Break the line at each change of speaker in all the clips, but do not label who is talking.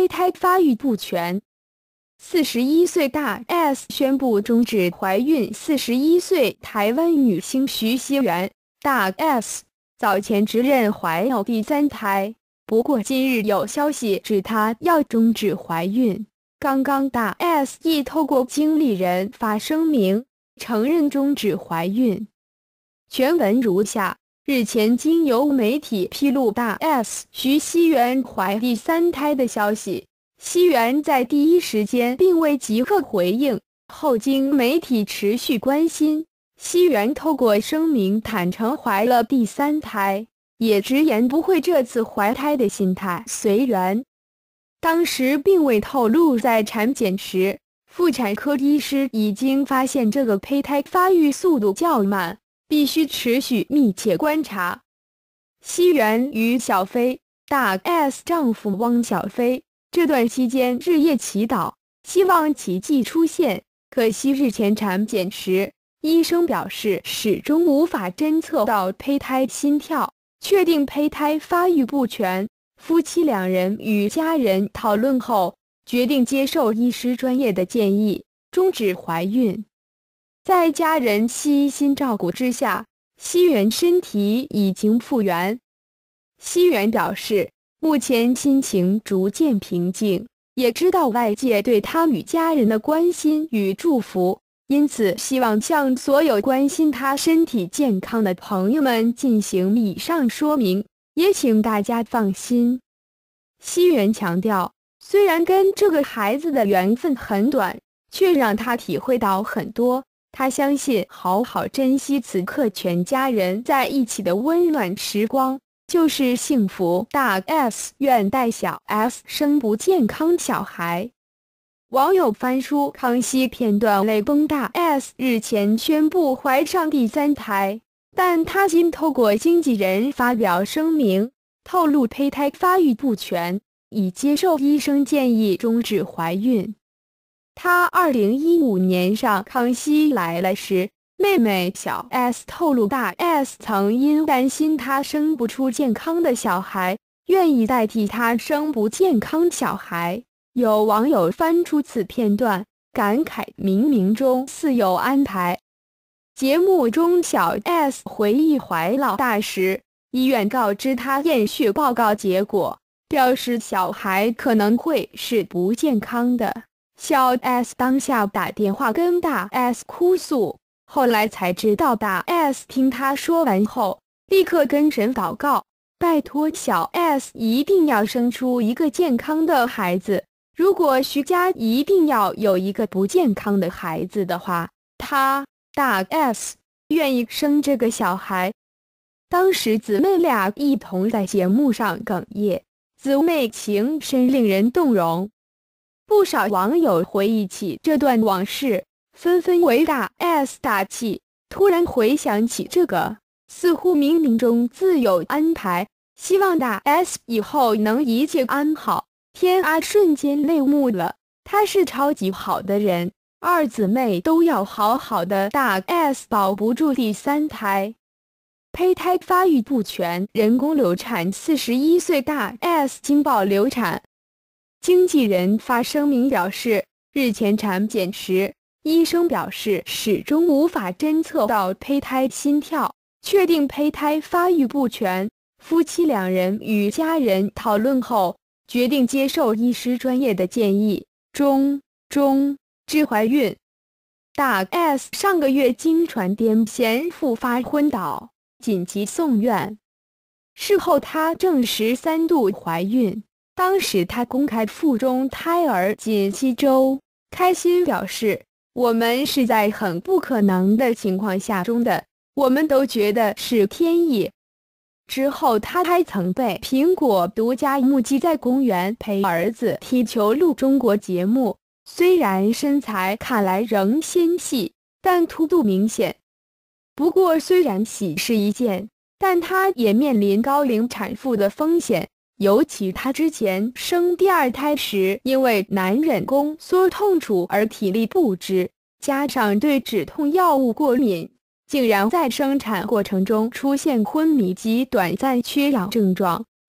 胚胎发育不全。41岁大 S 宣布终止怀孕。41岁台湾女星徐熙媛大 S 早前直认怀有第3胎，不过今日有消息指她要终止怀孕。刚刚大 S 亦透过经理人发声明，承认终止怀孕。全文如下：日前经由媒体披露大 S 徐熙媛怀第3胎的消息，熙媛在第一时间并未即刻回应，后经媒体持续关心，熙媛透过声明坦诚怀了第3胎，也直言不会这次怀胎的心态随缘。当时并未透露在产检时，妇产科医师已经发现这个胚胎发育速度较慢，必须持续密切观察。熙媛与小飞大 S 丈夫汪小菲这段期间日夜祈祷，希望奇迹出现。可惜日前产检时，医生表示始终无法侦测到胚胎心跳，确定胚胎发育不全。夫妻2人与家人讨论后，决定接受医师专业的建议，终止怀孕。在家人悉心照顾之下，熙媛身体已经复原。熙媛表示，目前心情逐渐平静，也知道外界对她与家人的关心与祝福，因此希望向所有关心她身体健康的朋友们进行以上说明，也请大家放心。熙媛强调，虽然跟这个孩子的缘分很短，却让她体会到很多。她相信好好珍惜此刻全家人在一起的温暖时光就是幸福。大 S 愿带小 S 生不健康小孩。网友翻出康熙片段泪崩。大 S 日前宣布怀上第3胎，但她今透过经纪人发表声明，透露胚胎发育不全，已接受医生建议终止怀孕。她2015年上《康熙来了》时，妹妹小 S 透露大 S 曾因担心她生不出健康的小孩，愿意代替她生不健康小孩。有网友翻出此片段，感慨冥冥中自有安排。节目中小 S 回忆怀老大时，医院告知她验血报告结果，表示小孩可能会是不健康的。小 S 当下打电话跟大 S 哭诉，后来才知道大 S 听她说完后，立刻跟神祷告，拜托小 S 一定要生出一个健康的孩子，如果徐家一定要有一个不健康的孩子的话，她大 S 愿意生这个小孩。当时姊妹俩一同在节目上哽咽，姊妹情深令人动容。不少网友回忆起这段往事，纷纷为大 S 打气。突然回想起这个，似乎冥冥中自有安排，希望大 S 以后能一切安好。天啊，瞬间泪目了，她是超级好的人，二姊妹都要好好的。大 S 保不住第3胎，胚胎发育不全，人工流产。41岁大 S 惊爆流产。经纪人发声明表示，日前产检时，医生表示始终无法侦测到胚胎心跳，确定胚胎发育不全。夫妻2人与家人讨论后，决定接受医师专业的建议，终止怀孕。大 S 上个月经传癫痫复发昏倒，紧急送院。事后她证实3度怀孕，当时她公开腹中胎儿仅7周，开心表示，我们是在很不可能的情况下中的，我们都觉得是天意。之后她还曾被苹果独家目击在公园陪儿子踢球录中国节目，虽然身材看来仍纤细，但凸度明显。不过虽然喜事一件，但她也面临高龄产妇的风险，尤其她之前生第2胎时，因为男人宫缩痛楚而体力不支，加上对止痛药物过敏，竟然在生产过程中出现昏迷及短暂缺氧症状，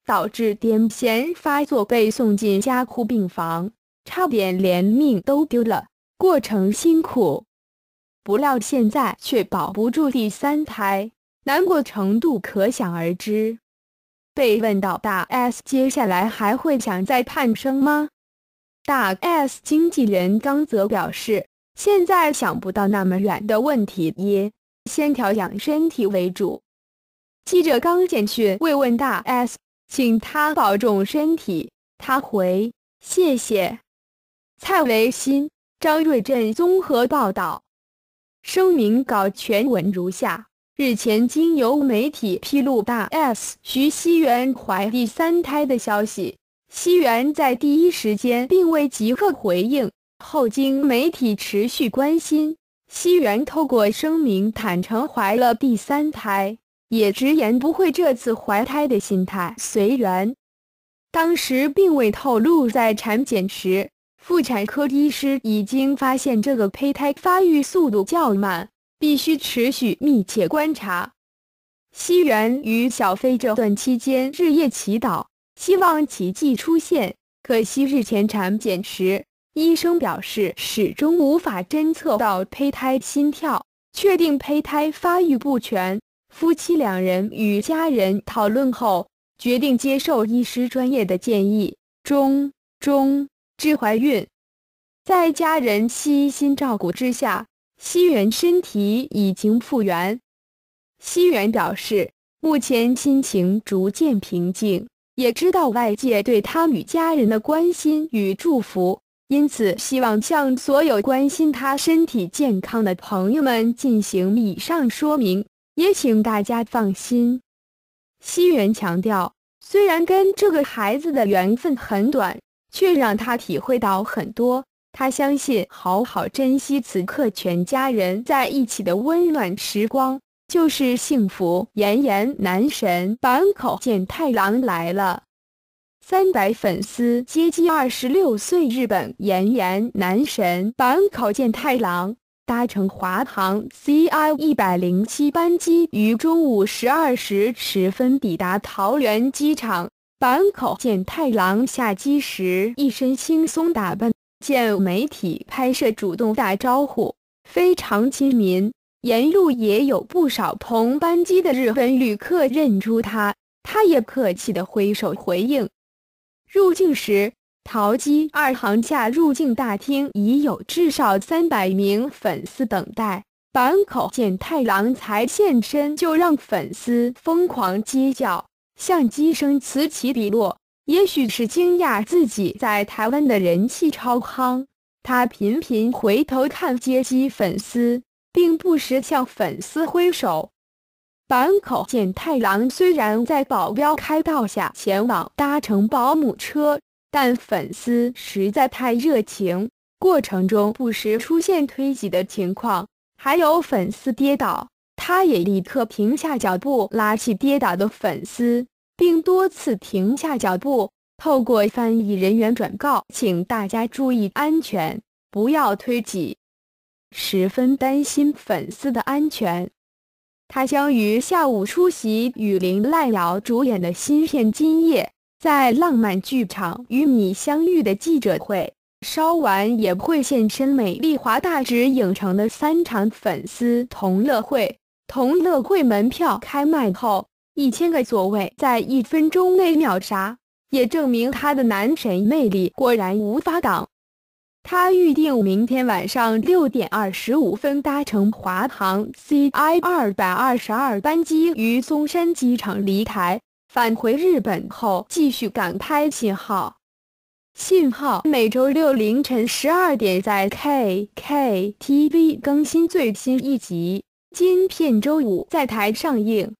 导致癫痫发作，被送进加护病房，差点连命都丢了。过程辛苦，不料现在却保不住第3胎，难过程度可想而知。被问到大 S 接下来还会想再盼生吗？大 S 经纪人刚则表示，现在想不到那么远的问题耶，先调养身体为主。记者刚简讯慰问大 S， 请她保重身体，她回谢谢。蔡维新、张瑞振综合报道。声明稿全文如下：日前经由媒体披露大 S 徐熙媛怀第3胎的消息，熙媛在第一时间并未即刻回应，后经媒体持续关心，熙媛透过声明坦诚怀了第3胎，也直言不会这次怀胎的心态随缘。当时并未透露在产检时，妇产科医师已经发现这个胚胎发育速度较慢，必须持续密切观察。熙媛与小飞这段期间日夜祈祷，希望奇迹出现，可惜日前产检时，医生表示始终无法侦测到胚胎心跳，确定胚胎发育不全。夫妻2人与家人讨论后，决定接受医师专业的建议，中至怀孕。在家人悉心照顾之下，熙媛身体已经复原。熙媛表示，目前心情逐渐平静，也知道外界对她与家人的关心与祝福，因此希望向所有关心她身体健康的朋友们进行以上说明，也请大家放心。熙媛强调，虽然跟这个孩子的缘分很短，却让他体会到很多。他相信好好珍惜此刻全家人在一起的温暖时光就是幸福。妍妍男神坂口健太郎来了，300粉丝接机26岁日本妍妍男神坂口健太郎搭乘华航 CI-107 班机于中午12时10分抵达桃园机场。坂口健太郎下机时一身轻松打扮，见媒体拍摄主动打招呼，非常亲民。沿路也有不少同班机的日本旅客认出他，他也客气地挥手回应。入境时，桃机2航下入境大厅已有至少300名粉丝等待，坂口健太郎才现身就让粉丝疯狂尖叫。相机声此起彼落，也许是惊讶自己在台湾的人气超夯，他频频回头看接机粉丝，并不时向粉丝挥手。坂口健太郎虽然在保镖开导下前往搭乘保姆车，但粉丝实在太热情，过程中不时出现推挤的情况，还有粉丝跌倒，他也立刻停下脚步拉起跌倒的粉丝，并多次停下脚步，透过翻译人员转告，请大家注意安全，不要推挤，十分担心粉丝的安全。他将于下午出席与林濑遥主演的新片《今夜》在浪漫剧场与你相遇的记者会，稍晚也会现身美丽华大直影城的3场粉丝同乐会。同乐会门票开卖后，1000个座位在1分钟内秒杀，也证明他的男神魅力果然无法挡。他预定明天晚上6点25分搭乘华航 CI-222 班机于松山机场离台，返回日本后继续赶拍《信号》。信号每周六凌晨12点在 KKTV 更新最新一集，今片周五在台上映。